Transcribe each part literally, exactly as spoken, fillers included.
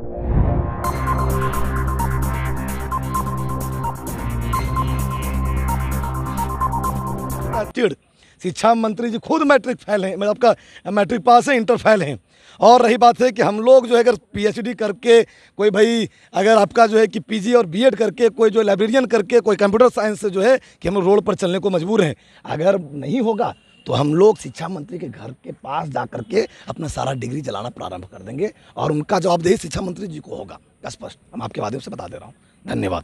शिक्षा मंत्री जी खुद मैट्रिक फेल हैं, मतलब आपका मैट्रिक पास है, इंटर फेल हैं। और रही बात है कि हम लोग जो है अगर पीएचडी करके कोई भाई अगर आपका जो है कि पीजी और बीएड करके कोई जो लाइब्रेरियन करके कोई कंप्यूटर साइंस से जो है कि हम रोड पर चलने को मजबूर हैं। अगर नहीं होगा तो हम लोग शिक्षा मंत्री के घर के पास जा कर के अपना सारा डिग्री जलाना प्रारंभ कर देंगे और उनका जवाबदेही शिक्षा मंत्री जी को होगा। स्पष्ट हम आपके माध्यम से बता दे रहा हूँ। धन्यवाद।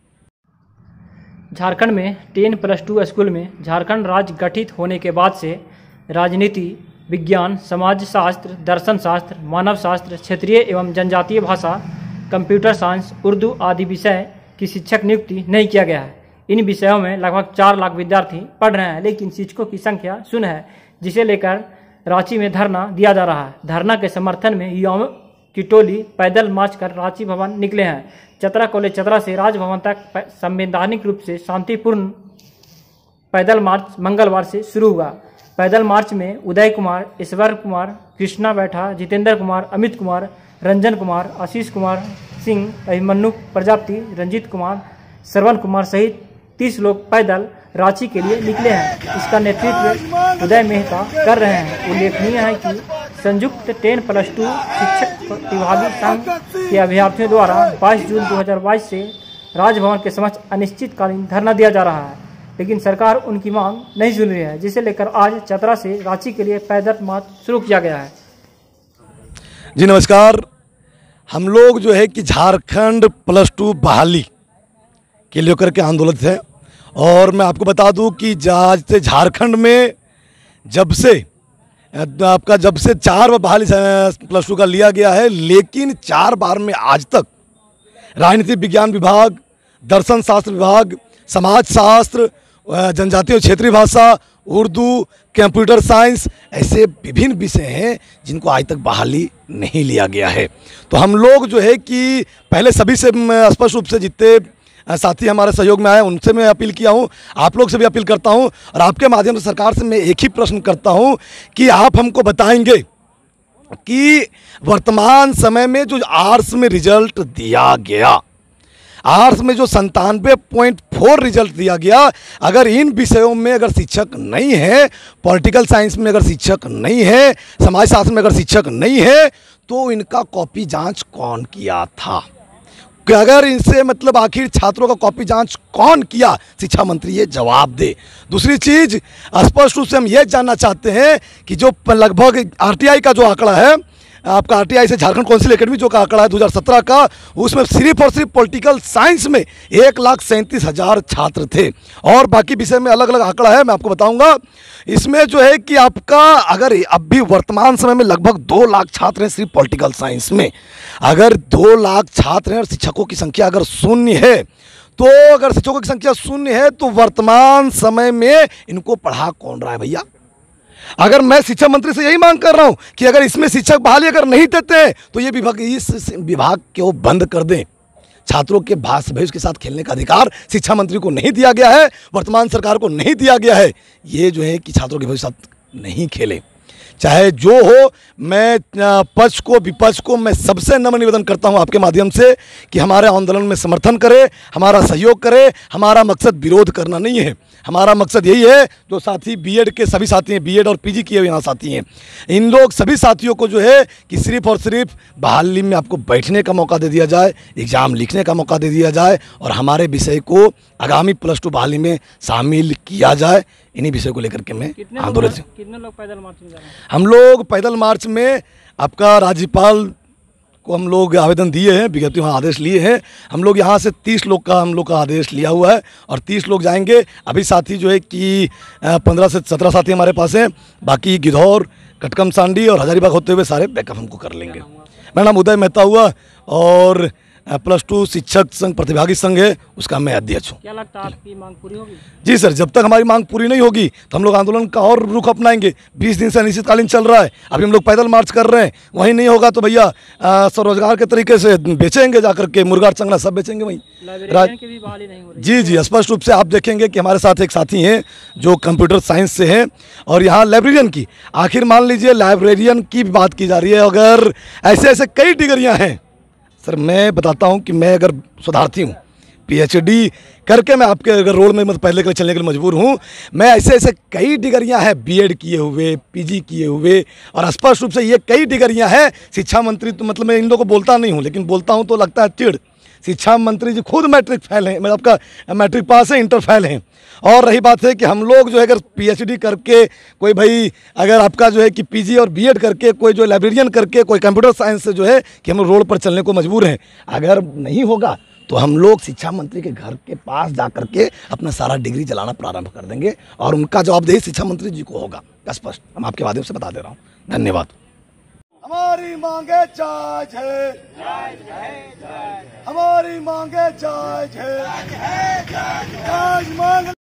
झारखंड में टेन प्लस टू स्कूल में झारखंड राज्य गठित होने के बाद से राजनीति, विज्ञान, समाज शास्त्र, दर्शन शास्त्र, मानव शास्त्र, क्षेत्रीय एवं जनजातीय भाषा, कंप्यूटर साइंस, उर्दू आदि विषय की शिक्षक नियुक्ति नहीं किया गया है। इन विषयों में लगभग चार लाख विद्यार्थी पढ़ रहे हैं, लेकिन शिक्षकों की संख्या शून्य है, जिसे लेकर रांची में धरना दिया जा रहा है। धरना के समर्थन में युवाओं की टोली पैदल मार्च कर रांची भवन निकले हैं। चतरा कॉलेज चतरा से राजभवन तक संवैधानिक रूप से शांतिपूर्ण पैदल मार्च मंगलवार से शुरू हुआ। पैदल मार्च में उदय कुमार, ईश्वर कुमार, कृष्णा बैठा, जितेंद्र कुमार, अमित कुमार, रंजन कुमार, आशीष कुमार सिंह, अभिमन्यु प्रजापति, रंजीत कुमार, श्रवण कुमार सहित तीस लोग पैदल रांची के लिए निकले हैं। इसका नेतृत्व उदय मेहता कर रहे हैं। उल्लेखनीय है कि संयुक्त टेन प्लस टू शिक्षक प्रतिभागी संघ के अभ्यर्थियों द्वारा बाईस जून दो हज़ार बाईस से राजभवन के समक्ष अनिश्चितकालीन धरना दिया जा रहा है, लेकिन सरकार उनकी मांग नहीं सुन रही है, जिसे लेकर आज चतरा से रांची के लिए पैदल मार्च शुरू किया गया है। जी नमस्कार। हम लोग जो है कि झारखंड प्लस टू बहाली के लेकर के आंदोलित है और मैं आपको बता दूं कि आज से झारखंड में जब से आपका जब से चार बार बहाली प्लस टू का लिया गया है, लेकिन चार बार में आज तक राजनीति विज्ञान विभाग, दर्शन शास्त्र विभाग, समाज शास्त्र, जनजातीय और क्षेत्रीय भाषा, उर्दू, कंप्यूटर साइंस, ऐसे विभिन्न विषय हैं जिनको आज तक बहाली नहीं लिया गया है। तो हम लोग जो है कि पहले सभी से स्पष्ट रूप से जितने साथी हमारे सहयोग में आए उनसे मैं अपील किया हूं, आप लोग से भी अपील करता हूं और आपके माध्यम से सरकार से मैं एक ही प्रश्न करता हूं कि आप हमको बताएंगे कि वर्तमान समय में जो आर्ट्स में रिजल्ट दिया गया, आर्ट्स में जो संतानवे पॉइंट फोर रिजल्ट दिया गया, अगर इन विषयों में अगर शिक्षक नहीं है, पॉलिटिकल साइंस में अगर शिक्षक नहीं है, समाज शास्त्र में अगर शिक्षक नहीं है, तो इनका कॉपी जांच कौन किया था? कि अगर इनसे मतलब आखिर छात्रों का कॉपी जांच कौन किया, शिक्षा मंत्री ये जवाब दे। दूसरी चीज़ स्पष्ट रूप से हम ये जानना चाहते हैं कि जो लगभग आरटीआई का जो आंकड़ा है, आपका आरटीआई से झारखंड काउंसिल एकेडमी जो का आंकड़ा है दो हज़ार सत्रह का, उसमें सिर्फ और सिर्फ पॉलिटिकल साइंस में एक लाख सैंतीस हज़ार छात्र थे और बाकी विषय में अलग अलग आंकड़ा है, मैं आपको बताऊंगा। इसमें जो है कि आपका अगर अब भी वर्तमान समय में लगभग दो लाख छात्र हैं सिर्फ पॉलिटिकल साइंस में। अगर दो लाख छात्र हैं और शिक्षकों की संख्या अगर शून्य है, तो अगर शिक्षकों की संख्या शून्य है तो वर्तमान समय में इनको पढ़ा कौन रहा है भैया? अगर मैं शिक्षा मंत्री से यही मांग कर रहा हूं कि अगर इसमें शिक्षक बहाली अगर नहीं देते हैं तो ये विभाग इस विभाग को बंद कर दें। छात्रों के भाषा भविष्य के साथ खेलने का अधिकार शिक्षा मंत्री को नहीं दिया गया है, वर्तमान सरकार को नहीं दिया गया है। ये जो है कि छात्रों के भविष्य के साथ नहीं खेले, चाहे जो हो। मैं पक्ष को विपक्ष को मैं सबसे नम्र निवेदन करता हूं आपके माध्यम से कि हमारे आंदोलन में समर्थन करें, हमारा सहयोग करें। हमारा मकसद विरोध करना नहीं है, हमारा मकसद यही है। जो साथी बीएड के सभी साथी हैं, बीएड और पीजी किए हुए यहाँ साथी हैं, इन लोग सभी साथियों को जो है कि सिर्फ और सिर्फ बहाली में आपको बैठने का मौका दे दिया जाए, एग्ज़ाम लिखने का मौका दे दिया जाए और हमारे विषय को आगामी प्लस टू बहाली में शामिल किया जाए। इन्हीं विषय को लेकर के मैं आंदोलन। कितने लोग पैदल मार्च में जा रहे हैं? हम लोग पैदल मार्च में आपका राज्यपाल को हम लोग आवेदन दिए हैं, विज्ञप्ति वहाँ आदेश लिए हैं। हम लोग यहाँ से तीस लोग का हम लोग का आदेश लिया हुआ है और तीस लोग जाएंगे। अभी साथी जो है कि पंद्रह से सत्रह साथी हमारे पास हैं, बाकी गिधौर, कटकम सांडी और हजारीबाग होते हुए सारे बैकअप हमको कर लेंगे। मेरा नाम उदय मेहता हुआ और प्लस टू शिक्षक संघ प्रतिभागी संघ है, उसका मैं अध्यक्ष हूँ। क्या लगता है आपकी मांग पूरी होगी? जी सर, जब तक हमारी मांग पूरी नहीं होगी तो हम लोग आंदोलन का और रुख अपनाएंगे। बीस दिन से अनिश्चितकालीन चल रहा है, अभी हम लोग पैदल मार्च कर रहे हैं, वहीं नहीं होगा तो भैया स्वरोजगार के तरीके से बेचेंगे, जाकर के मुर्गा चंगला सब बेचेंगे वहीं। जी जी, स्पष्ट रूप से आप देखेंगे कि हमारे साथ एक साथी हैं जो कंप्यूटर साइंस से हैं और यहाँ लाइब्रेरियन की, आखिर मान लीजिए लाइब्रेरियन की बात की जा रही है। अगर ऐसे ऐसे कई डिग्रियाँ हैं, सर मैं बताता हूँ कि मैं अगर शोधार्थी हूँ, पीएचडी करके मैं आपके अगर रोल में मतलब पहले के लिए चलने के लिए मजबूर हूँ। मैं ऐसे ऐसे कई डिग्रियाँ हैं, बीएड किए हुए, पीजी किए हुए, और स्पष्ट रूप से ये कई डिग्रियाँ हैं। शिक्षा मंत्री तो मतलब मैं इन लोगों को बोलता नहीं हूँ, लेकिन बोलता हूँ तो लगता है चिड़। शिक्षा मंत्री जी खुद मैट्रिक फेल हैं, मतलब आपका मैट्रिक पास है, इंटर फेल हैं। और रही बात है कि हम लोग जो है अगर पीएचडी करके कोई भाई अगर आपका जो है कि पीजी और बीएड करके कोई जो लाइब्रेरियन करके कोई कंप्यूटर साइंस से जो है कि हम लोग रोड पर चलने को मजबूर हैं। अगर नहीं होगा तो हम लोग शिक्षा मंत्री के घर के पास जा करके अपना सारा डिग्री चलाना प्रारंभ कर देंगे और उनका जवाबदेही शिक्षा मंत्री जी को होगा। स्पष्ट हम आपके माध्यम से बता दे रहा हूँ। धन्यवाद। हमारी मांगे जायज है, हमारी मांगे जायज है, जायज मांग